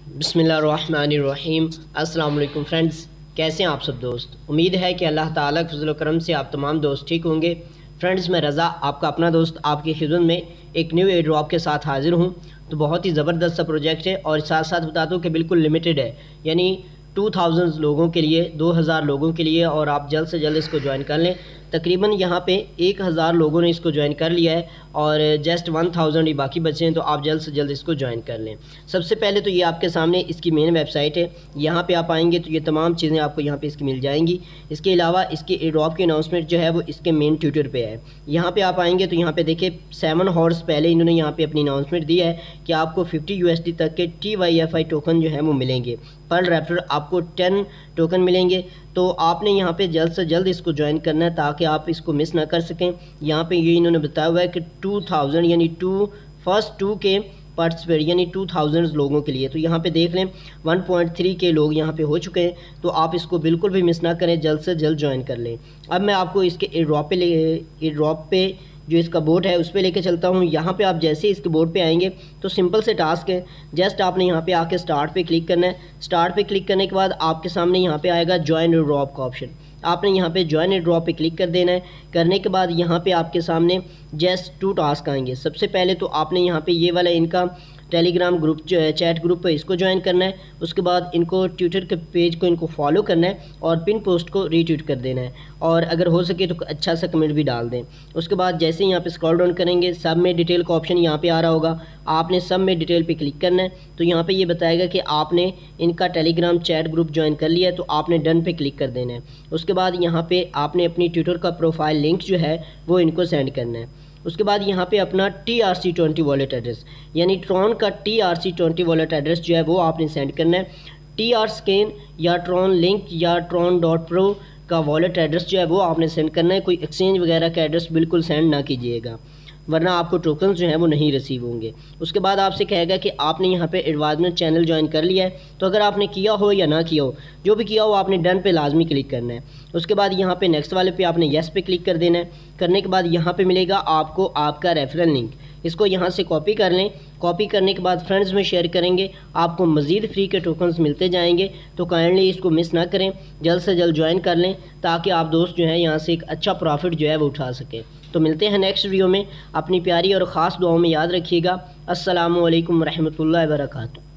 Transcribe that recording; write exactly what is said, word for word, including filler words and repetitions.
बिस्मिल्लाहिर्रहमानिर्रहीम। अस्सलामुअलैकुम फ्रेंड्स, कैसे हैं आप सब दोस्त। उम्मीद है कि अल्लाह ताला के फज़ल व करम से आप तमाम दोस्त ठीक होंगे। फ्रेंड्स, मैं रज़ा आपका अपना दोस्त आपकी खिदमत में एक न्यू एयर ड्रॉप के साथ हाज़िर हूँ। तो बहुत ही ज़बरदस्त सा प्रोजेक्ट है और साथ साथ बता दूँ कि बिल्कुल लिमिटेड है, यानी टू थाउजेंड लोगों के लिए, दो हज़ार लोगों के लिए, और आप जल्द से जल्द इसको ज्वाइन कर लें। तकरीबन यहाँ पे एक हज़ार लोगों ने इसको ज्वाइन कर लिया है और जस्ट वन थाउजेंड ही बाकी बचे हैं, तो आप जल्द से जल्द इसको ज्वाइन कर लें। सबसे पहले तो ये आपके सामने इसकी मेन वेबसाइट है। यहाँ पे आप आएंगे तो ये तमाम चीज़ें आपको यहाँ पे इसकी मिल जाएंगी। इसके अलावा इसके एयरड्रॉप की अनाउंसमेंट जो है वो इसके मेन ट्विटर पे है। यहाँ पे आप आएंगे तो यहाँ पे देखिए सेवन हॉर्स पहले इन्होंने यहाँ पे अपनी अनाउंसमेंट दी है कि आपको फिफ्टी यू एस डी तक के T Y F I token जो है वो मिलेंगे। पर रेफर आपको टेन टोकन मिलेंगे। तो आपने यहाँ पे जल्द से जल्द इसको ज्वाइन करना है ताकि आप इसको मिस ना कर सकें। यहाँ पे ये इन्होंने बताया हुआ है कि टू थाउजेंड यानी टू फर्स्ट टू के पार्टिसिपेट यानी टू थाउजेंड लोगों के लिए। तो यहाँ पे देख लें वन पॉइंट थ्री के लोग यहाँ पे हो चुके हैं। तो आप इसको बिल्कुल भी मिस ना करें, जल्द से जल्द ज्वाइन कर लें। अब मैं आपको इसके एयरड्रॉप पे ले एयरड्रॉप पे जो इसका बोर्ड है उस पर लेके चलता हूँ। यहाँ पे आप जैसे इसके बोर्ड पे आएंगे तो सिंपल से टास्क है, जस्ट आपने यहाँ पे आके स्टार्ट पे क्लिक करना है। स्टार्ट पे क्लिक करने के बाद आपके सामने यहाँ पे आएगा ज्वाइन एयरड्रॉप का ऑप्शन। आपने यहाँ पे ज्वाइन एयरड्रॉप पे क्लिक कर देना है। करने के बाद यहाँ पे आपके सामने जस्ट टू टास्क आएंगे। सबसे पहले तो आपने यहाँ पे ये वाला इनका टेलीग्राम ग्रुप जो है, चैट ग्रुप है, इसको ज्वाइन करना है। उसके बाद इनको ट्विटर के पेज को इनको फॉलो करना है और पिन पोस्ट को रीट्वीट कर देना है, और अगर हो सके तो अच्छा सा कमेंट भी डाल दें। उसके बाद जैसे ही यहाँ पे स्क्रॉल डाउन करेंगे, सब में डिटेल का ऑप्शन यहाँ पे आ रहा होगा। आपने सब में डिटेल पे क्लिक करना है। तो यहाँ पे ये बताएगा कि आपने इनका टेलीग्राम चैट ग्रुप ज्वाइन कर लिया है, तो आपने डन पे क्लिक कर देना है। उसके बाद यहाँ पे आपने अपनी ट्विटर का प्रोफाइल लिंक जो है वो इनको सेंड करना है। उसके बाद यहाँ पे अपना T R C twenty wallet address यानी ट्रॉन का T R C twenty wallet address जो है वो आपने सेंड करना है। टी आर स्कैन या ट्रॉन लिंक या ट्रॉन डॉट प्रो का वॉलेट एड्रेस जो है वो आपने सेंड करना है। कोई एक्सचेंज वगैरह का एड्रेस बिल्कुल सेंड ना कीजिएगा, वरना आपको टोकन्स जो है वो नहीं रिसीव होंगे। उसके बाद आपसे कहेगा कि आपने यहाँ पे एडवाइजमेंट चैनल ज्वाइन कर लिया है। तो अगर आपने किया हो या ना किया हो, जो भी किया हो आपने डन पे लाजमी क्लिक करना है। उसके बाद यहाँ पे नेक्स्ट वाले पे आपने येस पे क्लिक कर देना है। करने के बाद यहाँ पे मिलेगा आपको आपका रेफरल लिंक, इसको यहाँ से कॉपी कर लें। कॉपी करने के बाद फ्रेंड्स में शेयर करेंगे, आपको मज़ीद फ्री के टोकन्स मिलते जाएंगे। तो काइंडली इसको मिस ना करें, जल्द से जल्द ज्वाइन कर लें ताकि आप दोस्त जो हैं यहाँ से एक अच्छा प्रॉफिट जो है वो उठा सकें। तो मिलते हैं नेक्स्ट वीडियो में। अपनी प्यारी और ख़ास दुआओं में याद रखिएगा। अस्सलामुअलैकुम रहमतुल्लाहि व बरकातुहू।